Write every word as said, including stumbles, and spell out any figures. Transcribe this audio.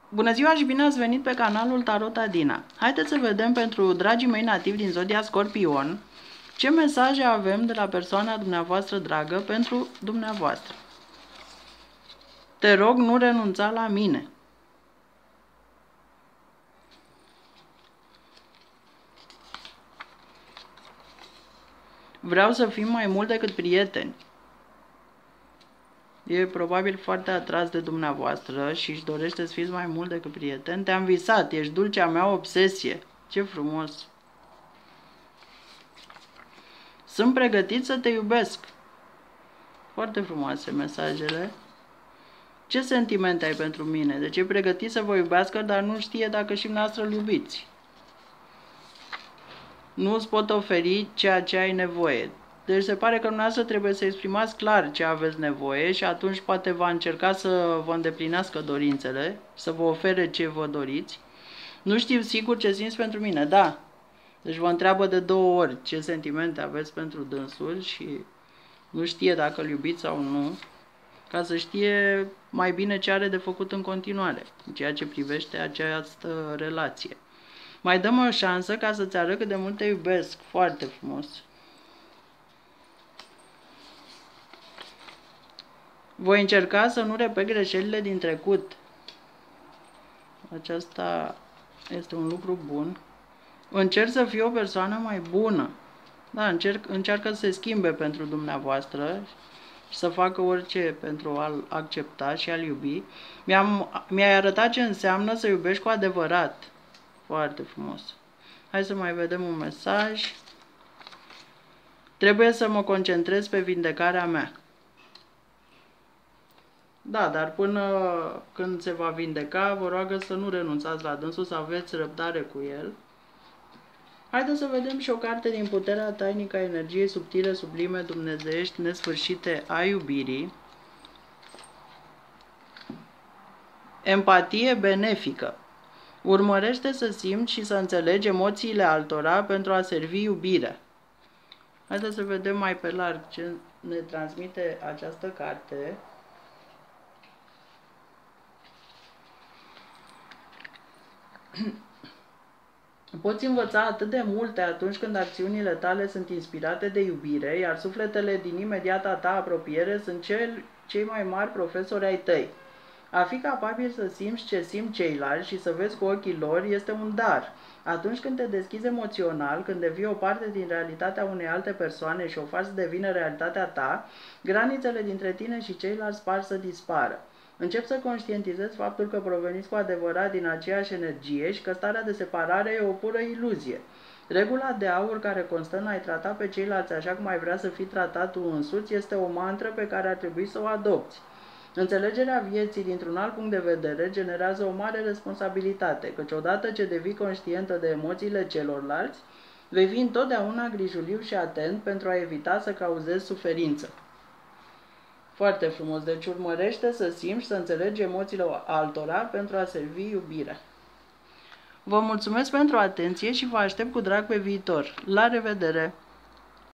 Bună ziua și bine ați venit pe canalul Tarot Adina. Haideți să vedem pentru dragii mei nativi din zodia Scorpion ce mesaje avem de la persoana dumneavoastră dragă pentru dumneavoastră. Te rog, nu renunța la mine. Vreau să fim mai mult decât prieteni. E probabil foarte atras de dumneavoastră și își dorește să fiți mai mult decât prieten. Te-am visat, ești dulcea mea obsesie. Ce frumos! Sunt pregătit să te iubesc. Foarte frumoase mesajele. Ce sentimente ai pentru mine? Deci e pregătit să vă iubească, dar nu știe dacă și dumneavoastră îl iubiți. Nu îți pot oferi ceea ce ai nevoie. Deci se pare că dumneavoastră trebuie să exprimați clar ce aveți nevoie și atunci poate va încerca să vă îndeplinească dorințele, să vă ofere ce vă doriți. Nu știu sigur ce simți pentru mine, da. Deci vă întreabă de două ori ce sentimente aveți pentru dânsul și nu știe dacă îl iubiți sau nu, ca să știe mai bine ce are de făcut în continuare, în ceea ce privește această relație. Mai dăm o șansă ca să-ți arăt cât de mult te iubesc. Foarte frumos. Voi încerca să nu repet greșelile din trecut. Aceasta este un lucru bun. Încerc să fiu o persoană mai bună. Da, încerc, încearcă să se schimbe pentru dumneavoastră și să facă orice pentru a-l accepta și a-l iubi. Mi-am, mi-ai arătat ce înseamnă să iubești cu adevărat. Foarte frumos. Hai să mai vedem un mesaj. Trebuie să mă concentrez pe vindecarea mea. Da, dar până când se va vindeca, vă roagă să nu renunțați la dânsul, să aveți răbdare cu el. Haideți să vedem și o carte din puterea tainică a energiei subtile, sublime, dumnezeiești, nesfârșite a iubirii. Empatie benefică. Urmărește să simți și să înțelegi emoțiile altora pentru a servi iubirea. Haideți să vedem mai pe larg ce ne transmite această carte. Poți învăța atât de multe atunci când acțiunile tale sunt inspirate de iubire, iar sufletele din imediata ta apropiere sunt cel, cei mai mari profesori ai tăi. A fi capabil să simți ce simt ceilalți și să vezi cu ochii lor este un dar. Atunci când te deschizi emoțional, când devii o parte din realitatea unei alte persoane și o faci să devină realitatea ta, granițele dintre tine și ceilalți par să dispară. Încep să conștientizezi faptul că proveniți cu adevărat din aceeași energie și că starea de separare e o pură iluzie. Regula de aur care constă în a-i trata pe ceilalți așa cum ai vrea să fii tratat tu însuți este o mantră pe care ar trebui să o adopți. Înțelegerea vieții dintr-un alt punct de vedere generează o mare responsabilitate, căci odată ce devii conștientă de emoțiile celorlalți, vei fi întotdeauna grijuliu și atent pentru a evita să cauzezi suferință. Foarte frumos, deci urmărește să simți și să înțelegi emoțiile altora pentru a servi iubirea. Vă mulțumesc pentru atenție și vă aștept cu drag pe viitor. La revedere!